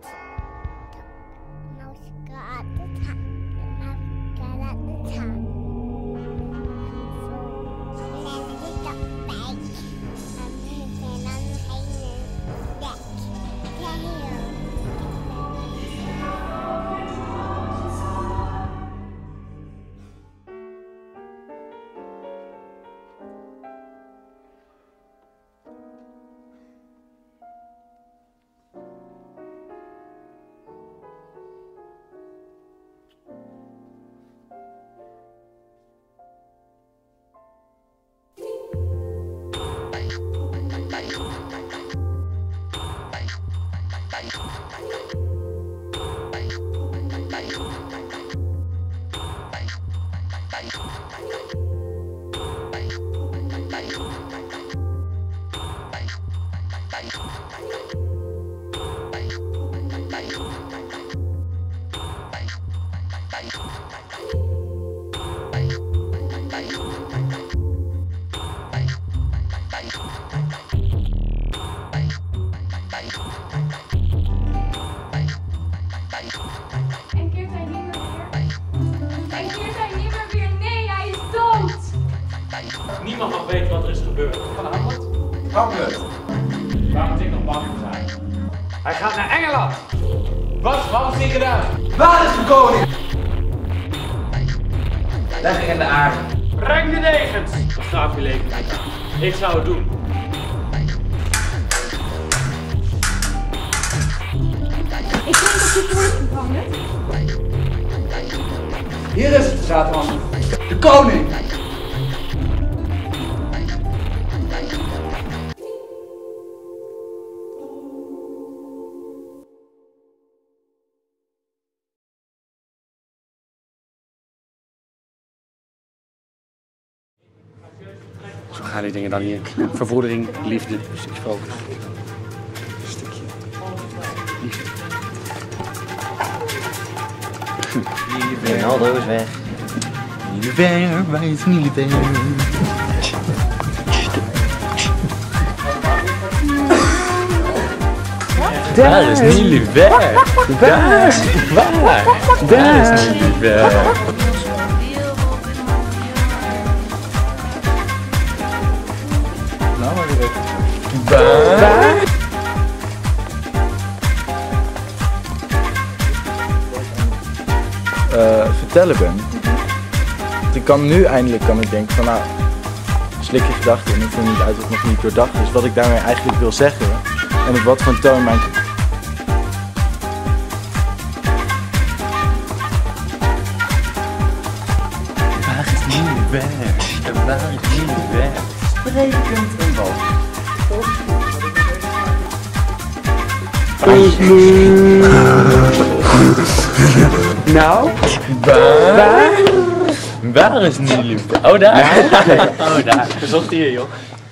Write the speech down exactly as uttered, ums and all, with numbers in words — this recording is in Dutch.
Nou gaat het aan. Nou gaat het aan. Zo leg je dat bij. En dan ga je dek. En keert hij niet meer weer? En keert hij niet meer weer? Nee, hij is dood! Niemand mag weten wat er is gebeurd. Van Hamlet? Hamlet. Waar moet ik nog bang voor zijn? Hij gaat naar Engeland! Wat? Wat heeft hij gedaan? Waar is de koning? Leg er in de aarde. Breng de degens! Begraaf je leven niet aan. Ik zou het doen. Ik denk dat je voor is gevangen. Hier is het, Satan. De koning. Zo gaan die dingen dan hier. Vervoering, liefde, een stukje focus. Een stukje liefde. Ronaldo is weg. Nilibert, waar is Nilibert? Daar is Nilibert. Daar, waar? Daar is Nilibert. Nou, maar weer Waar? Uh, vertellen ben. Want ik kan nu eindelijk kan ik denken van nou, slik je gedachten en ik voel niet uit dat het nog niet doordacht is. Wat ik daarmee eigenlijk wil zeggen en op wat voor een toon mijn... Waar is Nilibert? Waar is Nilibert? Sprekend en bal. Nou, waar? Waar? Waar is Nilibert? Oh, daar. Oh, daar. Gezocht hier, joh.